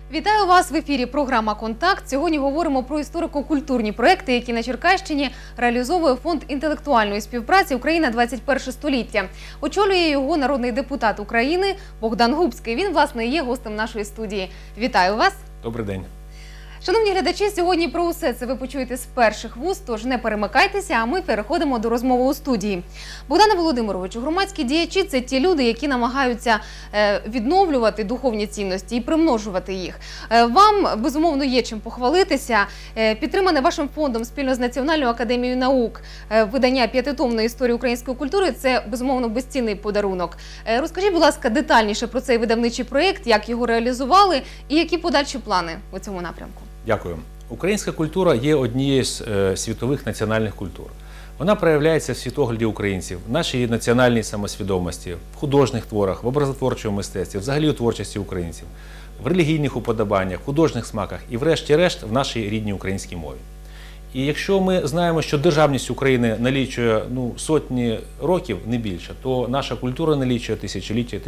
Вітаю вас в ефірі програма «Контакт». Сьогодні говоримо про історико-культурні проекти, які на Черкащині реалізовує Фонд інтелектуальної співпраці «Україна. 21 століття». Очолює його народний депутат України Богдан Губський. Він, власне, є гостем нашої студії. Вітаю вас. Добрий день. Шановні глядачі, сьогодні про усе це ви почуєте з перших вуст, тож не перемикайтеся, а ми переходимо до розмови у студії. Богдане Володимировичу, громадські діячі – це ті люди, які намагаються відновлювати духовні цінності і примножувати їх. Вам, безумовно, є чим похвалитися. Підтримане вашим фондом спільно з Національною академією наук видання 5-томної історії української культури – це, безумовно, безцінний подарунок. Розкажіть, будь ласка, детальніше про цей видавничий проєкт, як його реалізували і які подальші плани у цьому напрямку. Дякую. Українська культура є однією з світових національних культур. Вона проявляється в світогляді українців, в нашій національній самосвідомості, в художніх творах, в образотворчому мистецтві, взагалі у творчості українців, в релігійних уподобаннях, в художніх смаках і, врешті-решт, в нашій рідній українській мові. І якщо ми знаємо, що державність України налічує сотні років, не більше, то наша культура налічує тисячоліття.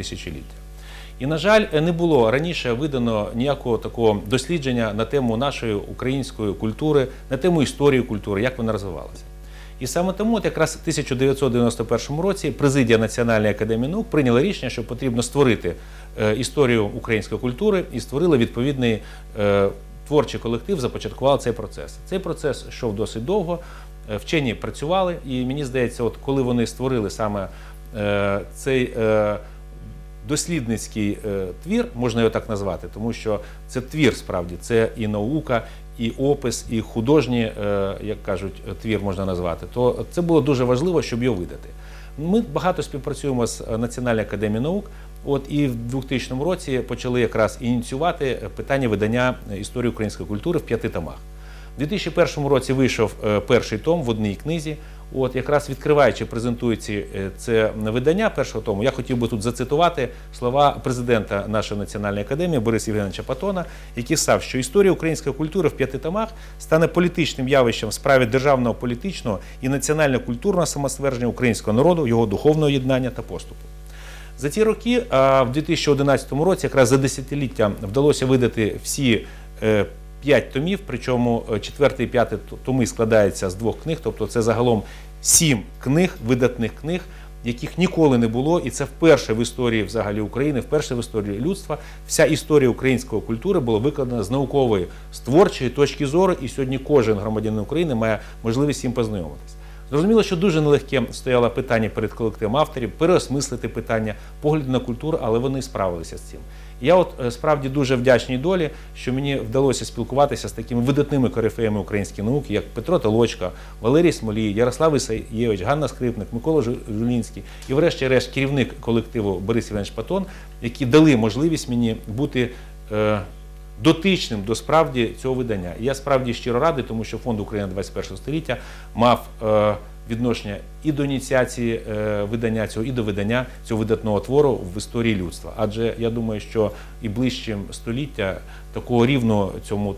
І, на жаль, не було раніше видано ніякого такого дослідження на тему нашої української культури, на тему історії культури, як вона розвивалася. І саме тому якраз в 1991 році президія Національної академії наук прийняла рішення, що потрібно створити історію української культури і створила відповідний творчий колектив, започаткував цей процес. Цей процес йшов досить довго, вчені працювали, і мені здається, от коли вони створили саме цей дослідницький твір, можна його так назвати, тому що це твір справді, це і наука, і опис, і художній, як кажуть, твір можна назвати, то це було дуже важливо, щоб його видати. Ми багато співпрацюємо з Національною академією наук, і в 2000 році почали якраз ініціювати питання видання історії української культури в 5 томах. У 2001 році вийшов перший том в одній книзі. Якраз відкриваючи, презентуючи це видання першого тому, я хотів би тут зацитувати слова президента нашої Національної академії Бориса Євгеновича Патона, який сказав, що історія української культури в 5 томах стане політичним явищем в справі державного, політичного і національно-культурного самоствердження українського народу, його духовного єднання та поступу. За ці роки, в 2011 році, якраз за десятиліття вдалося видати всі 5 томів, причому 4 і 5 томи складаються з 2 книг, тобто це загалом 7 книг, видатних книг, яких ніколи не було, і це вперше в історії взагалі України, вперше в історії людства. Вся історія української культури була викладена з наукової, з творчої точки зору, і сьогодні кожен громадянин України має можливість їм познайомитися. Зрозуміло, що дуже нелегке стояло питання перед колективом авторів, переосмислити питання, погляди на культуру, але вони справилися з цим. Я справді дуже вдячний долі, що мені вдалося спілкуватися з такими видатними корифеями української науки, як Петро Толочко, Валерій Смолій, Ярослав Ісаєвич, Ганна Скрипник, Микола Жулінський і, врешті-решт, керівник колективу Борис Євгенович Патон, які дали можливість мені бути дотичним до справді цього видання. І я справді щиро радий, тому що Фонд «Україна. 21 століття» мав відношення і до ініціації видання цього, і до видання цього видатного твору в історії людства. Адже я думаю, що і ближчим століття такого рівного цьому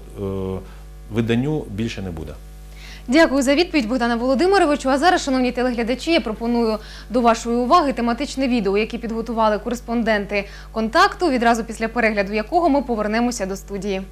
виданню більше не буде. Дякую за відповідь, Богдане Володимировичу. А зараз, шановні телеглядачі, я пропоную до вашої уваги тематичне відео, яке підготували кореспонденти «Контакту», відразу після перегляду якого ми повернемося до студії.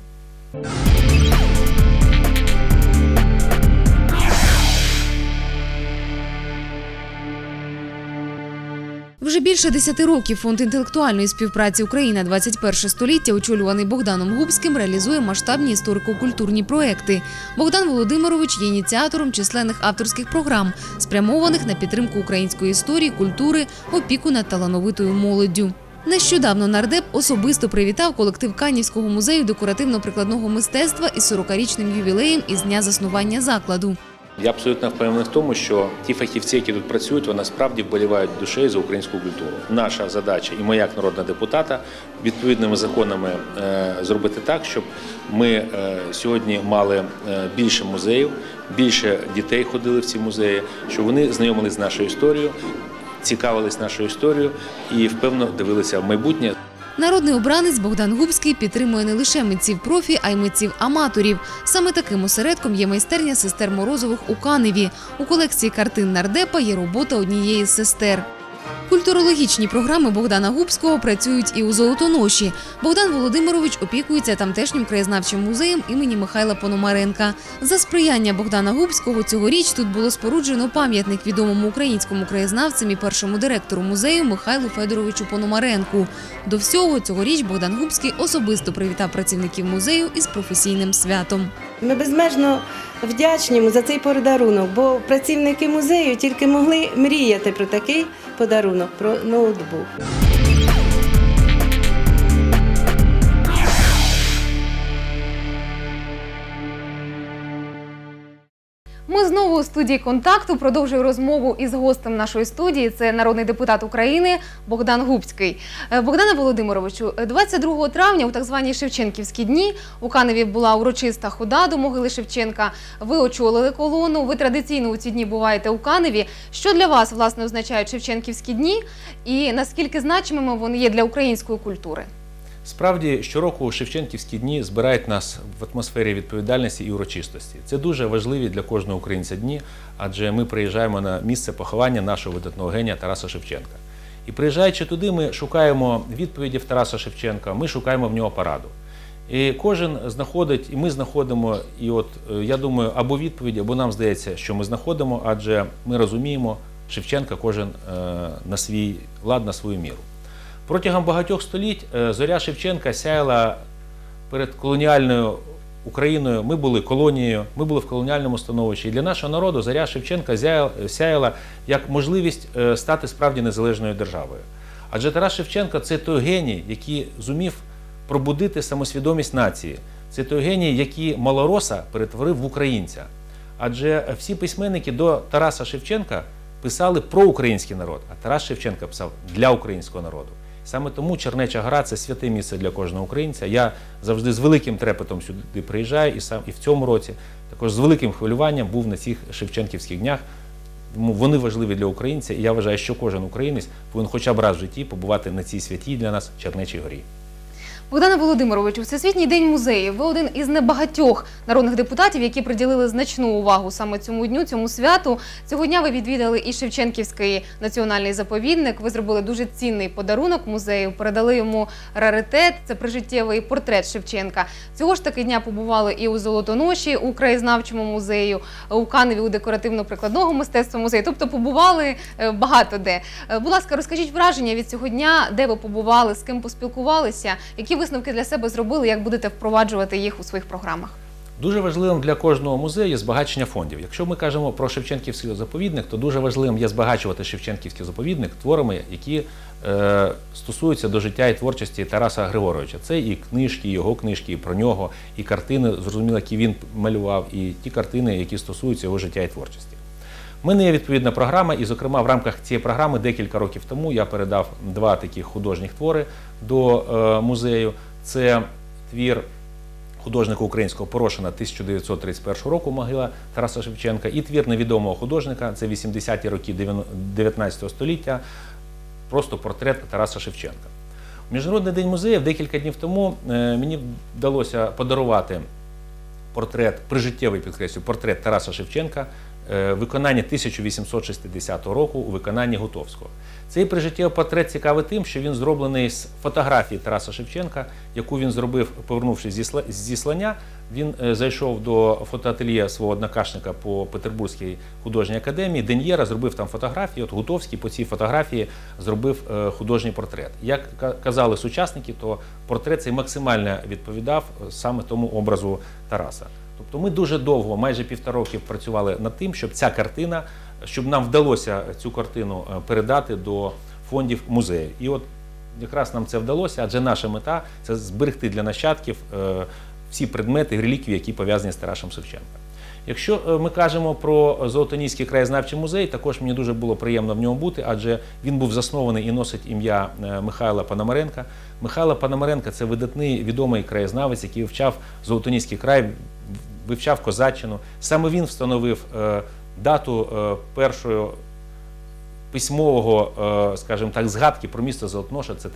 Вже більше 10 років Фонд інтелектуальної співпраці «Україна. 21 століття», очолюваний Богданом Губським, реалізує масштабні історико-культурні проекти. Богдан Володимирович є ініціатором численних авторських програм, спрямованих на підтримку української історії, культури, опіку над талановитою молоддю. Нещодавно нардеп особисто привітав колектив Канівського музею декоративно-прикладного мистецтва із 40-річним ювілеєм із дня заснування закладу. Я абсолютно впевнений в тому, що ті фахівці, які тут працюють, вони справді вболівають душею за українську культуру. Наша задача і моя як народного депутата відповідними законами зробити так, щоб ми сьогодні мали більше музеїв, більше дітей ходили в ці музеї, щоб вони знайомились з нашою історією, цікавились нашою історією і впевнено дивилися в майбутнє. Народний обранець Богдан Губський підтримує не лише митців-профі, а й митців-аматорів. Саме таким осередком є майстерня сестер Морозових у Каневі. У колекції картин нардепа є робота однієї з сестер. Культурологічні програми Богдана Губського працюють і у Золотоноші. Богдан Володимирович опікується тамтешнім краєзнавчим музеєм імені Михайла Пономаренка. За сприяння Богдана Губського цьогоріч тут було споруджено пам'ятник відомому українському краєзнавцям і першому директору музею Михайлу Федоровичу Пономаренку. До всього, цьогоріч Богдан Губський особисто привітав працівників музею із професійним святом. Ми безмежно вдячні йому за цей подарунок, бо працівники музею тільки могли мріяти про такий подарунок, про ноутбук. Ми знову у студії «Контакту». Продовжую розмову із гостем нашої студії. Це народний депутат України Богдан Губський. Богдане Володимировичу, 22 травня у так звані Шевченківські дні у Каневі була урочиста хода до могили Шевченка. Ви очолили колону, ви традиційно у ці дні буваєте у Каневі. Що для вас, власне, означають Шевченківські дні і наскільки значимими вони є для української культури? Справді, щороку Шевченківські дні збирають нас в атмосфері відповідальності і урочистості. Це дуже важливі для кожного українця дні, адже ми приїжджаємо на місце поховання нашого видатного генія Тараса Шевченка. І приїжджаючи туди, ми шукаємо відповіді в Тараса Шевченка, ми шукаємо в нього пораду. І кожен знаходить, і ми знаходимо, і от, я думаю, або відповіді, або нам здається, що ми знаходимо, адже ми розуміємо Шевченка кожен на свій лад, на свою міру. Протягом багатьох століть зоря Шевченка сяяла перед колоніальною Україною. Ми були колонією, ми були в колоніальному становищі. І для нашого народу зоря Шевченка сяяла як можливість стати справді незалежною державою. Адже Тарас Шевченко – це той геній, який зумів пробудити самосвідомість нації. Це той геній, який малороса перетворив в українця. Адже всі письменники до Тараса Шевченка писали про український народ, а Тарас Шевченко писав для українського народу. Саме тому Чернеча гора – це святе місце для кожного українця. Я завжди з великим трепетом сюди приїжджаю, і в цьому році також з великим хвилюванням був на цих Шевченківських днях. Вони важливі для українця, і я вважаю, що кожен українець повинен хоча б раз в житті побувати на цій святій для нас Чернечій горі. Богдане Володимировичу, Всесвітній день музеїв. Ви один із небагатьох народних депутатів, які приділили значну увагу саме цьому дню, цьому святу. Цього дня ви відвідали і Шевченківський національний заповідник. Ви зробили дуже цінний подарунок музею, передали йому раритет – це прижиттєвий портрет Шевченка. Цього ж таки дня побували і у Золотоноші, у краєзнавчому музею, у Каневі, у декоративно-прикладного мистецтва музею. Тобто побували багато де. Будь ласка, розкажіть враження від цього дня, де ви побували, з ким поспілкувалися, які висновки для себе зробили, як будете впроваджувати їх у своїх програмах? Дуже важливим для кожного музею є збагачення фондів. Якщо ми кажемо про Шевченківський заповідник, то дуже важливим є збагачувати Шевченківський заповідник творами, які стосуються до життя і творчості Тараса Григоровича. Це і книжки, його книжки, і про нього, і картини, зрозуміло, які він малював, і ті картини, які стосуються його життя і творчості. У мене є відповідна програма, і, зокрема, в рамках цієї програми декілька років тому я передав два таких художніх твори до музею. Це твір художника українського Порошина 1931 року «Могила Тараса Шевченка» і твір невідомого художника, це 80-ті роки 19 століття, просто портрет Тараса Шевченка. У Міжнародний день музеїв декілька днів тому мені вдалося подарувати портрет, прижиттєвий, підкреслюю, портрет Тараса Шевченка, виконання 1860 року у виконанні Гутовського. Цей прижиттєвий портрет цікавий тим, що він зроблений з фотографії Тараса Шевченка, яку він зробив, повернувшись з зіслання. Він зайшов до фотоательє свого однокашника по Петербурзькій художній академії, Ден'єра, зробив там фотографії. От Гутовський по цій фотографії зробив художній портрет. Як казали сучасники, то портрет цей максимально відповідав саме тому образу Тараса. Тобто ми дуже довго, майже 1,5 роки працювали над тим, щоб ця картина, щоб нам вдалося цю картину передати до фондів музею. І от якраз нам це вдалося, адже наша мета – це зберегти для нащадків всі предмети, реліквії, які пов'язані з Тарасом Шевченком. Якщо ми кажемо про Золотоніський краєзнавчий музей, також мені дуже було приємно в ньому бути, адже він був заснований і носить ім'я Михайла Пономаренка. Михайло Пономаренко – це видатний, відомий краєзнавець, який вивчав Золотоніський край, вивчав козаччину. Саме він встановив дату першого письмового, скажімо так, згадки про місто Золотоноша – це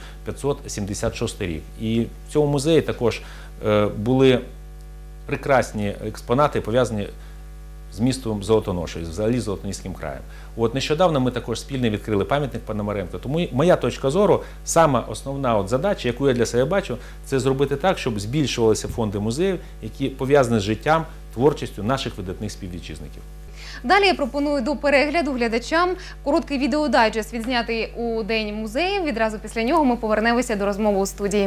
1576 рік. І в цьому музеї також були прекрасні експонати, пов'язані з містом Золотоношою, взагалі з Золотоніським краєм. От нещодавно ми також спільно відкрили пам'ятник Пономаренко. Тому моя точка зору, сама основна задача, яку я для себе бачу, це зробити так, щоб збільшувалися фонди музеїв, які пов'язані з життям, творчістю наших видатних співвітчизників. Далі я пропоную до перегляду глядачам короткий відеодайджест, відзнятий у День музеїв. Відразу після нього ми повернемося до розмови у студії.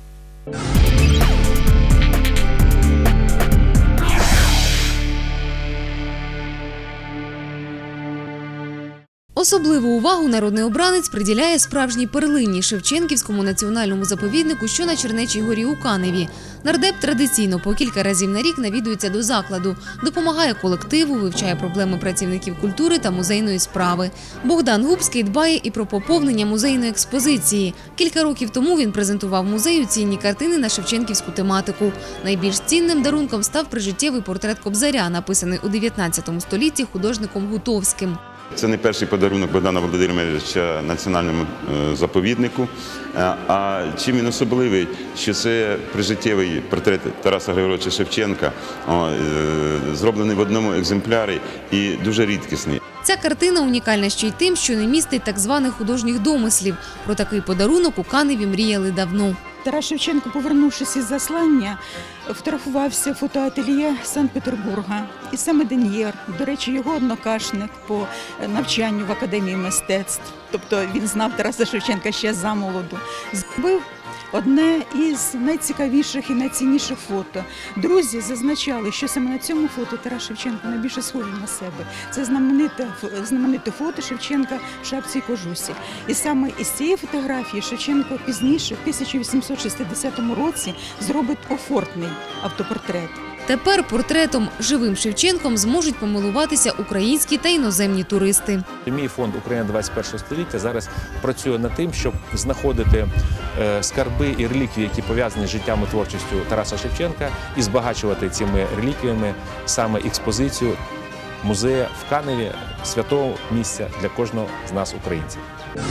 Особливу увагу народний обранець приділяє справжній перлині – Шевченківському національному заповіднику, що на Чернечій горі у Каневі. Нардеп традиційно по кілька разів на рік навідується до закладу, допомагає колективу, вивчає проблеми працівників культури та музейної справи. Богдан Губський дбає і про поповнення музейної експозиції. Кілька років тому він презентував музею цінні картини на шевченківську тематику. Найбільш цінним дарунком став прижиттєвий портрет Кобзаря, написаний у 19 столітті художником Гутовським. Це не перший подарунок Богдана Володимировича національному заповіднику. А чим він особливий, що це прижиттєвий портрет Тараса Григоровича Шевченка, зроблений в одному екземплярі і дуже рідкісний. Ця картина унікальна ще й тим, що не містить так званих художніх домислів. Про такий подарунок у Каневі мріяли давно. Тарас Шевченко, повернувшись із заслання, фотографувався в фотоательє Санкт-Петербурга. І саме Ден'єр, до речі, його однокашник по навчанню в Академії мистецтв, тобто він знав Тараса Шевченка ще замолоду, зробив одне із найцікавіших і найцінніших фото. Друзі зазначали, що саме на цьому фото Тарас Шевченко найбільше схожий на себе. Це знамените фото Шевченка в шапці і кожусі. І саме із цієї фотографії Шевченко пізніше, в 1860 році, зробить офортний автопортрет. Тепер портретом живим Шевченком зможуть помилуватися українські та іноземні туристи. Мій фонд «Україна 21 століття» зараз працює над тим, щоб знаходити скарби і реліквії, які пов'язані з життям і творчістю Тараса Шевченка, і збагачувати цими реліквіями саме експозицію музею в Каневі, святого місця для кожного з нас, українців.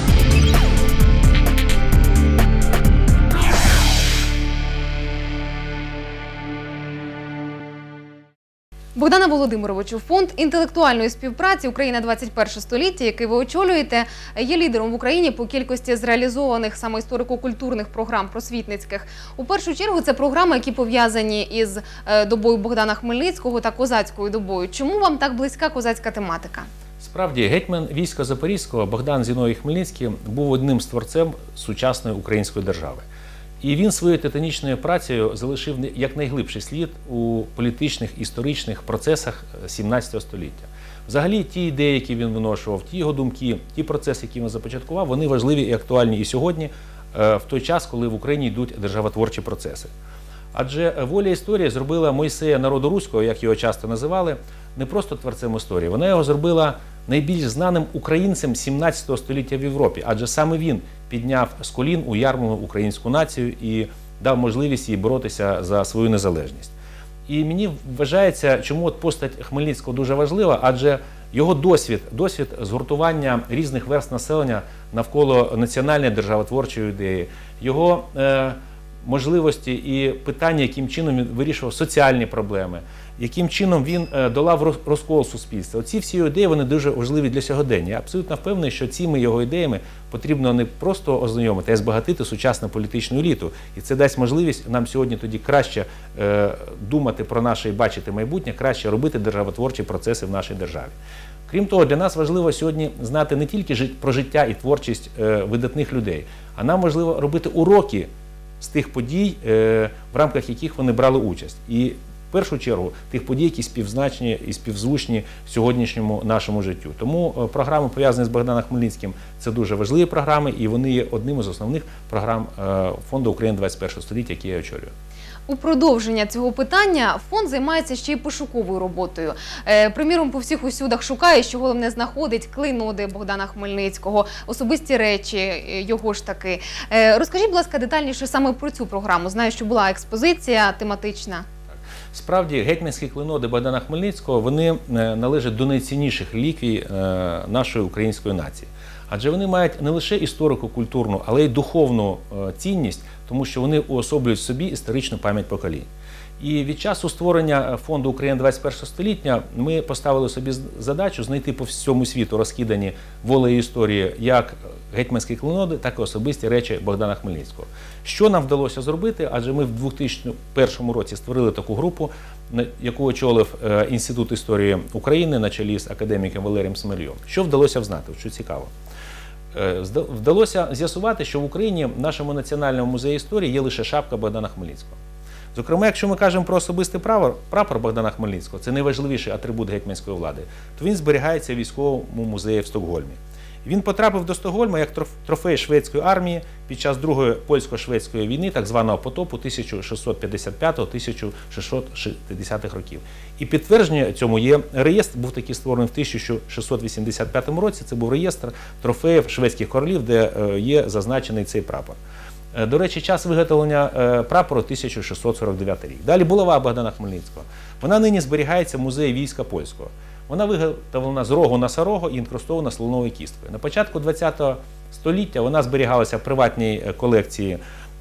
Богдане Володимировичу, фонд інтелектуальної співпраці «Україна 21 століття», який ви очолюєте, є лідером в Україні по кількості зреалізованих саме історико-культурних програм просвітницьких. У першу чергу це програми, які пов'язані із добою Богдана Хмельницького та козацькою добою. Чому вам так близька козацька тематика? Справді, гетьман війська Запорізького Богдан Зіновій Хмельницький був одним з творцем сучасної української держави. І він своєю титанічною працею залишив якнайглибший слід у політичних, історичних процесах 17 століття. Взагалі, ті ідеї, які він виношував, ті його думки, ті процеси, які він започаткував, вони важливі і актуальні і сьогодні, в той час, коли в Україні йдуть державотворчі процеси. Адже воля історії зробила Мойсея народу руського, як його часто називали, не просто творцем історії, вона його зробила найбільш знаним українцем 17 століття в Європі, адже саме він підняв з колін у ярму українську націю і дав можливість їй боротися за свою незалежність. І мені вважається, чому от постать Хмельницького дуже важлива, адже його досвід згуртування різних верств населення навколо національної державотворчої ідеї, його можливості і питання, яким чином він вирішував соціальні проблеми, яким чином він долав розкол суспільства. Оці всі ідеї, вони дуже важливі для сьогодення. Я абсолютно впевнений, що цими його ідеями потрібно не просто ознайомити, а й збагатити сучасну політичну еліту. І це дасть можливість нам сьогодні тоді краще думати про наше і бачити майбутнє, краще робити державотворчі процеси в нашій державі. Крім того, для нас важливо сьогодні знати не тільки про життя і творчість видатних людей, а нам важливо робити уроки з тих подій, в рамках яких вони брали участь. І в першу чергу тих подій, які співзначні і співзвучні сьогоднішньому нашому життю. Тому програми, пов'язані з Богданом Хмельницьким, це дуже важливі програми, і вони є одним із основних програм фонду «Україна 21 століття», який я очолюю. У продовження цього питання фонд займається ще й пошуковою роботою. Приміром, по всіх усюдах шукає, що головне знаходить клейноди Богдана Хмельницького, особисті речі його ж таки. Розкажіть, будь ласка, детальніше саме про цю програму. Знаю, що була експозиція тематична. Справді, гетьманські клейноди Богдана Хмельницького, вони належать до найцінніших реліквій нашої української нації. Адже вони мають не лише історико-культурну, але й духовну цінність, тому що вони уособлюють в собі історичну пам'ять поколінь. І від часу створення фонду «Україна 21 століття» ми поставили собі задачу знайти по всьому світу розкидані волею історії як гетьманські клейноди, так і особисті речі Богдана Хмельницького. Що нам вдалося зробити? Адже ми в 2001 році створили таку групу, яку очолив Інститут історії України на чолі з академіком Валерієм Смолійом. Що вдалося взнати? Що цікаво? Вдалося з'ясувати, що в Україні в нашому Національному музеї історії є лише шапка Богдана Хмельницького. Зокрема, якщо ми кажемо про особистий прапор Богдана Хмельницького, це найважливіший атрибут гетьманської влади, то він зберігається в військовому музеї в Стокгольмі. Він потрапив до Стокгольма як трофей шведської армії під час Другої польсько-шведської війни, так званого потопу 1655-1660 років. І підтвердження цьому є реєстр, був такий створений в 1685 році, це був реєстр трофеїв шведських королів, де є зазначений цей прапор. До речі, час виготовлення прапору 1649 рік. Далі булава Богдана Хмельницького. Вона нині зберігається в музеї війська польського. Вона виготовлена з рогу носорога і інкрустована слоновою кісткою. На початку ХХ століття вона зберігалася в приватній колекції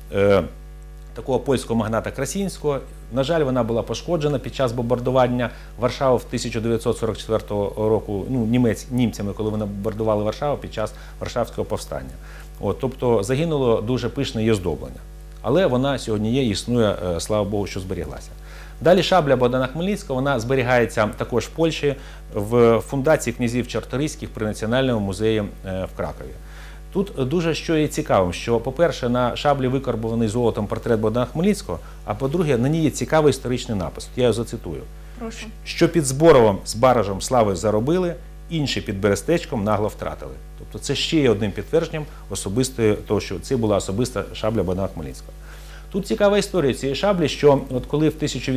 такого польського магната Красінського. На жаль, вона була пошкоджена під час бомбардування Варшави в 1944 року німцями, коли вони бомбардували Варшаву під час Варшавського повстання. Тобто загинуло дуже пишне її оздоблення. Але вона сьогодні є і існує, слава Богу, що зберіглася. Далі шабля Богдана Хмельницького, вона зберігається також в Польщі в фундації князів Чарторийських при Національному музеї в Кракові. Тут дуже що є цікавим, що, по-перше, на шаблі викарбований золотом портрет Богдана Хмельницького, а по-друге, на ній є цікавий історичний напис. Я його зацитую. Прошу. Що під Зборовом з Баражем слави заробили, інші під Берестечком нагло втратили. Тобто це ще є одним підтвердженням того, що це була особиста шабля Богдана Хмельницького. Тут цікава історія цієї шаблі, що от коли в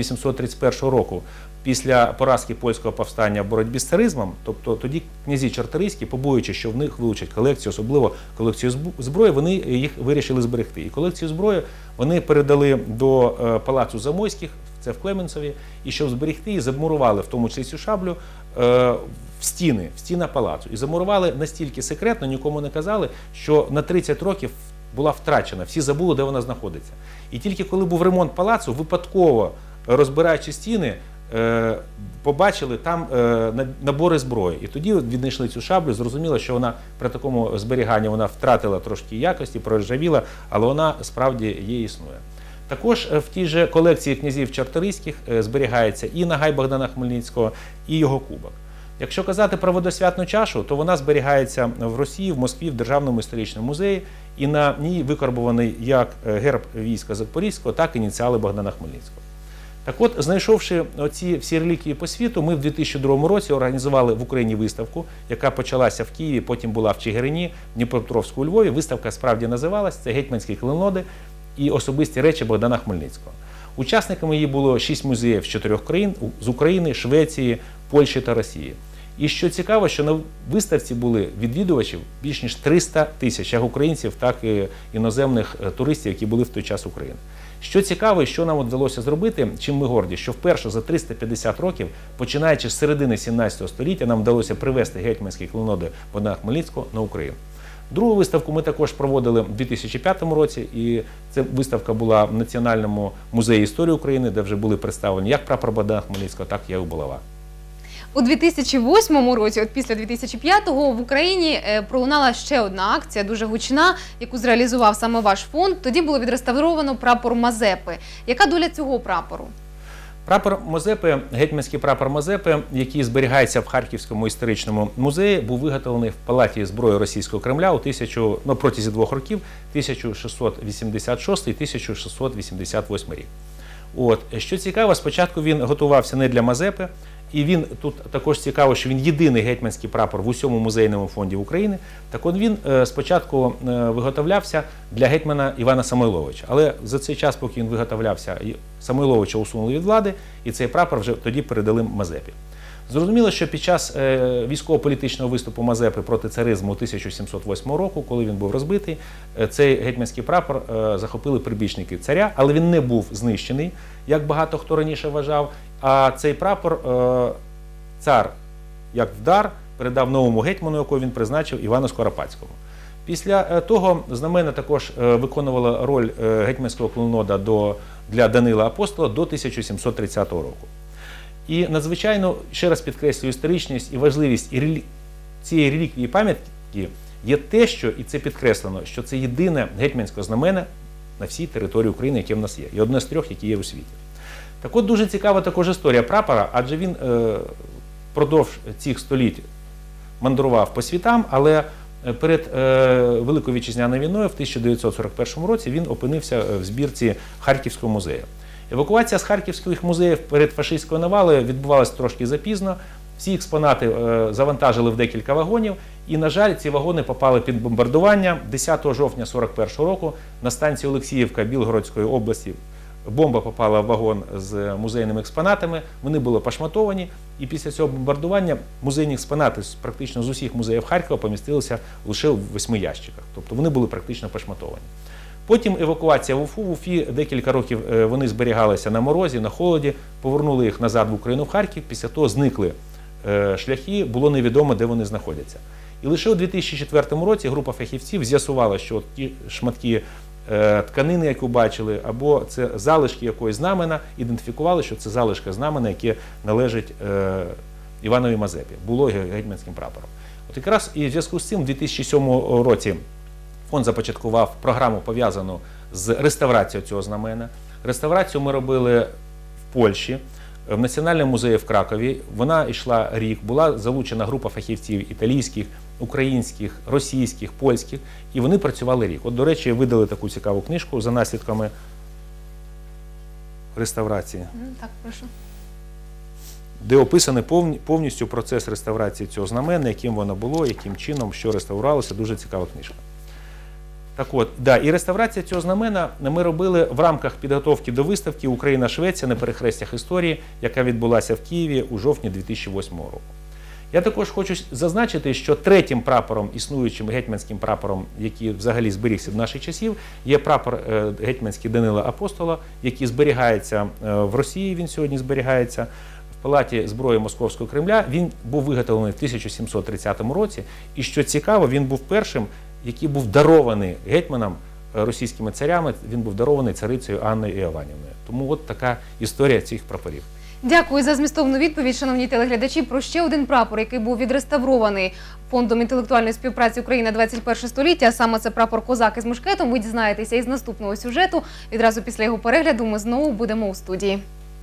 1831 року, після поразки польського повстання в боротьбі з царизмом, тобто тоді князі Чарторийські, побоюючи, що в них вилучать колекцію, особливо колекцію зброї, вони їх вирішили зберегти. І колекцію зброї вони передали до палацу Замойських, це в Клеменцові, і щоб зберегти, її замурували в тому числі цю шаблю в стінах палацу. І замурували настільки секретно, нікому не казали, що на 30 років була втрачена, всі забули, де вона знаходиться. І тільки коли був ремонт палацу, випадково розбираючи стіни, побачили там набори зброї. І тоді віднайшли цю шаблю, зрозуміло, що вона при такому зберіганні вона втратила трошки якості, проржавіла, але вона справді є і існує. Також в тій же колекції князів Чарторийських зберігається і нагай Богдана Хмельницького, і його кубок. Якщо казати про водосвятну чашу, то вона зберігається в Росії, в Москві, в Державному історичному музеї, і на ній викарбований як герб війська Запорізького, так і ініціали Богдана Хмельницького. Так от, знайшовши оці всі реліквії по світу, ми в 2002 році організували в Україні виставку, яка почалася в Києві, потім була в Чигирині, в Дніпропетровську, у Львові. Виставка справді називалась «Це гетьманські клейноди і особисті речі Богдана Хмельницького». Учасниками її було 6 музеїв з 4 країн – з України, Швеції, Польщі та Росії. І що цікаво, що на виставці були відвідувачів більш ніж 300 тисяч, як українців, так і іноземних туристів, які були в той час України. Що цікаво і що нам вдалося зробити, чим ми горді, що вперше за 350 років, починаючи з середини 17 століття, нам вдалося привезти гетьманські клейноди Богдана Хмельницького на Україну. Другу виставку ми також проводили в 2005 році, і ця виставка була в Національному музеї історії України, де вже були представлені як прапор Богдана Хмельницького, так і його булава. У 2008 році, от після 2005-го, в Україні пролунала ще одна акція, дуже гучна, яку зреалізував саме ваш фонд. Тоді було відреставровано прапор Мазепи. Яка доля цього прапору? Прапор Мазепи, гетьманський прапор Мазепи, який зберігається в Харківському історичному музеї, був виготовлений в Палаті зброї Російського Кремля протягом 2 років, 1686 і 1688 рік. Що цікаво, спочатку він готувався не для Мазепи, і він тут також цікаво, що він єдиний гетьманський прапор в усьому музейному фонді України. Так от він спочатку виготовлявся для гетьмана Івана Самойловича. Але за цей час, поки він виготовлявся, Самойловича усунули від влади, і цей прапор вже тоді передали Мазепі. Зрозуміло, що під час військово-політичного виступу Мазепи проти царизму 1708 року, коли він був розбитий, цей гетьманський прапор захопили прибічники царя, але він не був знищений, як багато хто раніше вважав, а цей прапор цар, як в дар, передав новому гетьману, якого він призначив, Івану Скоропадському. Після того знамена також виконувало роль гетьманського клейнода для Данила Апостола до 1730 року. І надзвичайно, ще раз підкреслюю, історичність і важливість цієї реліквії пам'ятки є те, що, і це підкреслено, що це єдине гетьманське знамена на всій території України, яке в нас є, і одне з трьох, які є у світі. Так от дуже цікава також історія прапора, адже він впродовж цих століть мандрував по світам, але перед Великою Вітчизняною війною в 1941 році він опинився в збірці Харківського музею. Евакуація з харківських музеїв перед фашистською навалою відбувалася трошки запізно. Всі експонати завантажили в декілька вагонів, і, на жаль, ці вагони попали під бомбардування. 10 жовтня 1941 року на станції Олексіївка Білгородської області бомба попала в вагон з музейними експонатами, вони були пошматовані, і після цього бомбардування музейні експонати практично з усіх музеїв Харкова помістилися лише в 8 ящиках, тобто вони були практично пошматовані. Потім евакуація в Уфу. В Уфі декілька років вони зберігалися на морозі, на холоді, повернули їх назад в Україну, в Харків, після того зникли шляхи, було невідомо, де вони знаходяться. І лише у 2004 році група фахівців з'ясувала, що ті шматки тканини, яку бачили, або це залишки якоїсь знамена, ідентифікували, що це залишки знамена, яке належить Іванові Мазепі, було гетьманським прапором. От якраз і в зв'язку з цим у 2007 році фонд започаткував програму, пов'язану з реставрацією цього знамена. Реставрацію ми робили в Польщі, в Національному музеї в Кракові. Вона йшла рік, була залучена група фахівців італійських, українських, російських, польських, і вони працювали рік. От, до речі, видали таку цікаву книжку за наслідками реставрації. Так, прошу. Де описаний повністю процес реставрації цього знамена, яким воно було, яким чином, що реставрувалося. Дуже цікава книжка. Так от, да, і реставрація цього знамена ми робили в рамках підготовки до виставки «Україна-Швеція на перехрестях історії», яка відбулася в Києві у жовтні 2008 року. Я також хочу зазначити, що третім прапором, існуючим гетьманським прапором, який взагалі зберігся в наших часів, є прапор гетьманський Данила Апостола, який зберігається в Росії, він сьогодні зберігається в Палаті зброї Московського Кремля. Він був виготовлений в 1730 році, і, що цікаво, він був першим, який був дарований гетьманам, російськими царями, він був дарований царицею Анною Іоаннівною. Тому от така історія цих прапорів. Дякую за змістовну відповідь, шановні телеглядачі, про ще один прапор, який був відреставрований Фондом інтелектуальної співпраці Україна 21 століття, а саме це прапор «Козак із мушкетом». Ви дізнаєтеся із наступного сюжету. Відразу після його перегляду ми знову будемо у студії.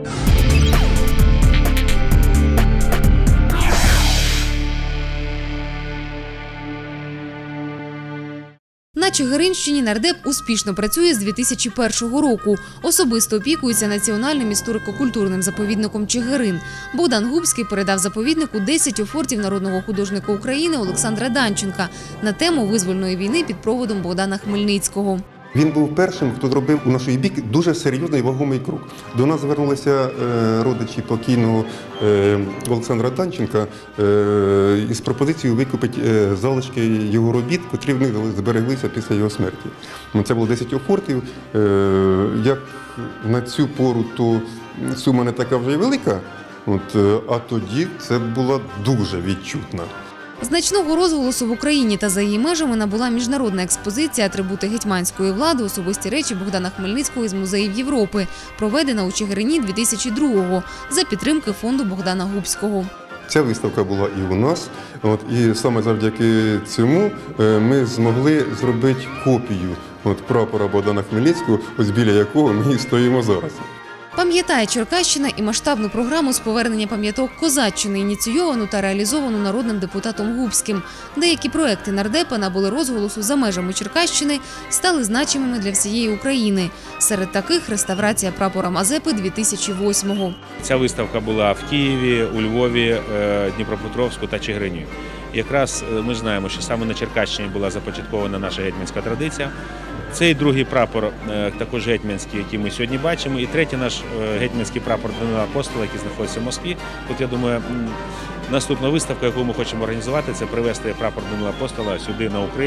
На Чигиринщині нардеп успішно працює з 2001 року. Особисто опікується національним історико-культурним заповідником Чигирин. Богдан Губський передав заповіднику 10 офортів народного художника України Олександра Данченка на тему визвольної війни під проводом Богдана Хмельницького. Він був першим, хто зробив у наш бік дуже серйозний вагомий крок. До нас звернулися родичі покійного Олександра Данченка із пропозицією викупити залишки його робіт, котрі в них збереглися після його смерті. Це було 10 офортів. Як на цю пору, то сума не така вже й велика, а тоді це була дуже відчутна. Значного розголосу в Україні та за її межами набула міжнародна експозиція «Атрибути гетьманської влади. Особисті речі Богдана Хмельницького із музеїв Європи», проведена у Чигирині 2002-го за підтримки фонду Богдана Губського. Ця виставка була і у нас, і саме завдяки цьому ми змогли зробити копію прапора Богдана Хмельницького, ось біля якого ми і стоїмо зараз. Пам'ятає Черкащина і масштабну програму з повернення пам'яток Козаччини, ініційовану та реалізовану народним депутатом Губським. Деякі проекти нардепа набули розголосу за межами Черкащини, стали значимими для всієї України. Серед таких – реставрація прапора Мазепи 2008-го. Ця виставка була в Києві, у Львові, Дніпропетровську та Чигирині. Якраз ми знаємо, що саме на Черкащині була започаткована наша гетьманська традиція. Цей другий прапор також гетьманський, який ми сьогодні бачимо. І третій наш гетьманський прапор Данила Апостола, який знаходиться в Москві. От, я думаю, наступна виставка, яку ми хочемо організувати, це привезти прапор Данила Апостола сюди, на Україну.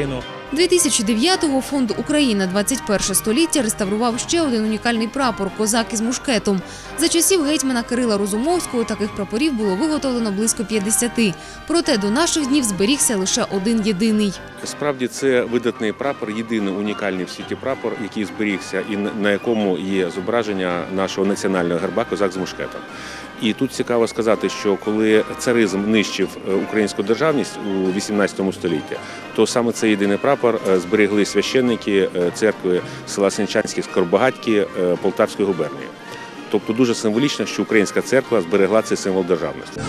2009-го фонд «Україна. 21 століття» реставрував ще один унікальний прапор – козак із мушкетом. За часів гетьмана Кирила Розумовського таких прапорів було виготовлено близько 50. Проте до наших днів зберігся лише один єдиний. Справді це видатний прапор, єдиний унікальний в світі прапор, який зберігся і на якому є зображення нашого національного герба «Козак з мушкетом». І тут цікаво сказати, що коли царизм нищив українську державність у 18 столітті, то саме цей єдиний прапор зберегли священники церкви села Сенчанське Скоробагатьки Полтавської губернії. Тобто дуже символічно, що українська церква зберегла цей символ державності.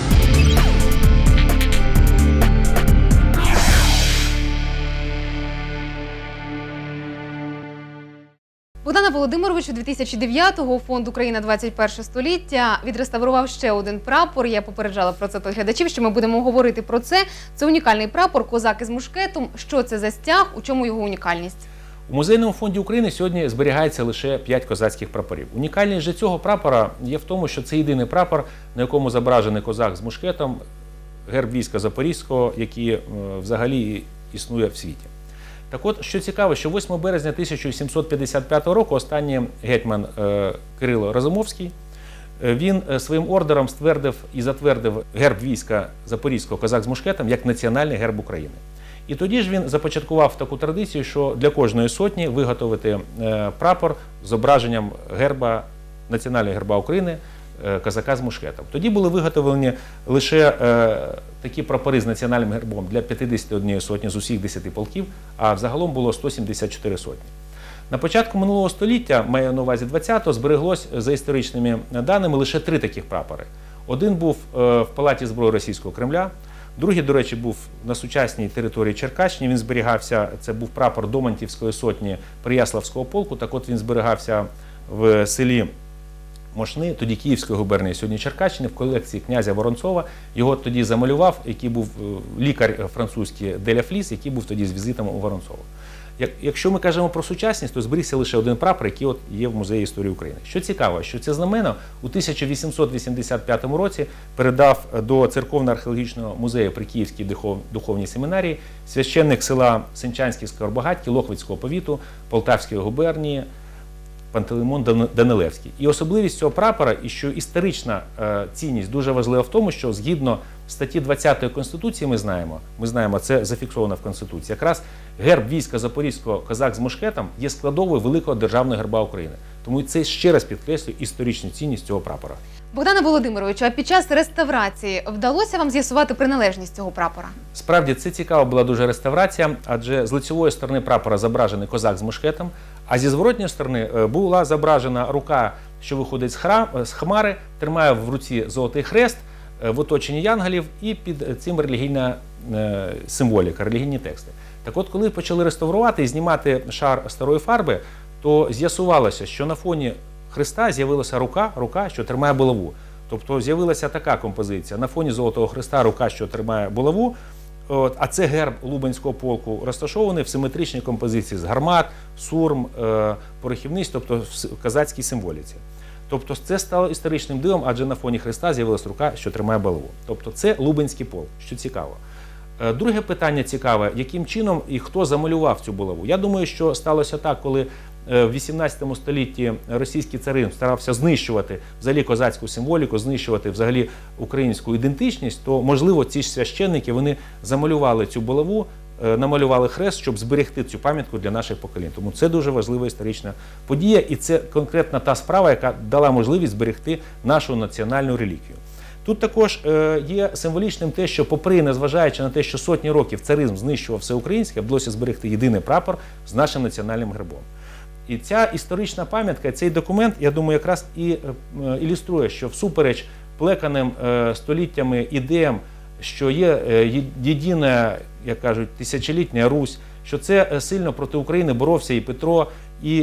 Богдане Володимировичу, 2009-го фонд «Україна. 21 століття» відреставрував ще один прапор. Я попереджала про це глядачів, що ми будемо говорити про це. Це унікальний прапор «Козак із мушкетом». Що це за стяг? У чому його унікальність? У Музейному фонді України сьогодні зберігається лише 5 козацьких прапорів. Унікальність же цього прапора є в тому, що це єдиний прапор, на якому зображений козак з мушкетом, герб війська Запорізького, який взагалі існує в світі. Так от, що цікаво, що 8 березня 1755 року останній гетьман Кирило Розумовський, він своїм ордером ствердив і затвердив герб війська Запорізького «Козак з мушкетом» як національний герб України. І тоді ж він започаткував таку традицію, що для кожної сотні виготовити прапор з зображенням герба, національного герба України, козака з мушкетом. Тоді були виготовлені лише такі прапори з національним гербом для 51 сотні з усіх 10 полків, а взагалом було 174 сотні. На початку минулого століття, маю на увазі 20-го, збереглось за історичними даними лише 3 таких прапори. Один був в Палаті зброї Російського Кремля, другий, до речі, був на сучасній території Черкащини, він зберігався, це був прапор Домантівської сотні Переяславського полку, так от він зберігався в селі Мошни, тоді Київської губернії, сьогодні Черкащини, в колекції князя Воронцова. Його тоді замалював, який був лікар французький Деля Фліс, який був тоді з візитом у Воронцова. Якщо ми кажемо про сучасність, то зберігся лише один прапор, який от є в Музеї історії України. Що цікаво, що це знамено у 1885 році передав до Церковно-археологічного музею при Київській духовній семінарії священник села Сенчанське Скоробагатьки Лохвицького повіту Полтавської губернії Пантелеймон Данилевський. І особливість цього прапора, і що історична цінність дуже важлива в тому, що згідно статті 20 Конституції ми знаємо, це зафіксовано в Конституції, якраз герб війська Запорізького «Козак з мушкетом» є складовою великого державного герба України. Тому це ще раз підкреслює історичну цінність цього прапора. Богдане Володимировичу, а під час реставрації вдалося вам з'ясувати приналежність цього прапора? Справді, це цікава була дуже реставрація, адже з лицевої сторони прапора зображений козак з мушкетом, а зі зворотньої сторони була зображена рука, що виходить з хмари, тримає в руці золотий хрест в оточенні янголів, і під цим релігійна символіка, релігійні тексти. Так от, коли почали реставрувати і знімати шар старої фарби, то з'ясувалося, що на фоні хреста з'явилася рука, що тримає булаву. Тобто з'явилася така композиція. На фоні Золотого Хреста рука, що тримає булаву, а це герб Лубенського полку, розташований в симетричній композиції з гармат, сурм, порохівниць, тобто в козацькій символіці. Тобто це стало історичним дивом, адже на фоні хреста з'явилася рука, що тримає булаву. Тобто це Лубенський полк, що цікаво. Друге питання цікаве, яким чином і хто замалював цю булаву. Я думаю, що сталося так, коли в 18 столітті російський царизм старався знищувати взагалі козацьку символіку, знищувати взагалі українську ідентичність, то, можливо, ці ж священники, вони замалювали цю булаву, намалювали хрест, щоб зберегти цю пам'ятку для наших поколінь. Тому це дуже важлива історична подія, і це конкретно та справа, яка дала можливість зберегти нашу національну реліквію. Тут також є символічним те, що попри, незважаючи на те, що сотні років царизм знищував все українське, вдалося зберегти єдиний прапор з нашим національним гербом. І ця історична пам'ятка, цей документ, я думаю, якраз і ілюструє, що всупереч плеканим століттями ідеям, що є єдина, як кажуть, тисячолітня Русь, що це сильно проти України боровся і Петро, і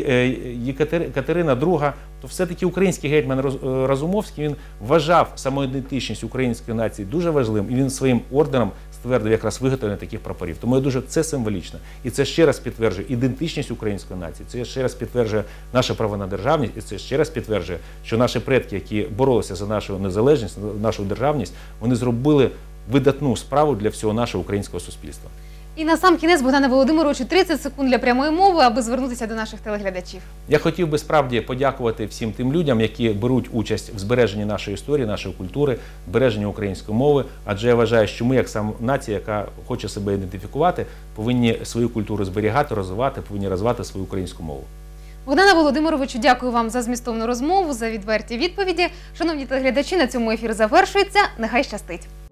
Катерина II, то все-таки український гетьман Розумовський, він вважав самоідентичність української нації дуже важливим, і він своїм ордером ствердив якраз виготовлення таких прапорів. Тому я дуже це символічно. І це ще раз підтверджує ідентичність української нації, це ще раз підтверджує наше право на державність, і це ще раз підтверджує, що наші предки, які боролися за нашу незалежність, нашу державність, вони зробили видатну справу для всього нашого українського суспільства. І на сам кінець, Богдане Володимировичу, 30 секунд для прямої мови, аби звернутися до наших телеглядачів. Я хотів би справді подякувати всім тим людям, які беруть участь в збереженні нашої історії, нашої культури, збереженні української мови, адже я вважаю, що ми, як сам нація, яка хоче себе ідентифікувати, повинні свою культуру зберігати, розвивати, повинні розвивати свою українську мову. Богдане Володимировичу, дякую вам за змістовну розмову, за відверті відповіді. Шановні телеглядачі, на цьому ефір завершується. Нехай щастить!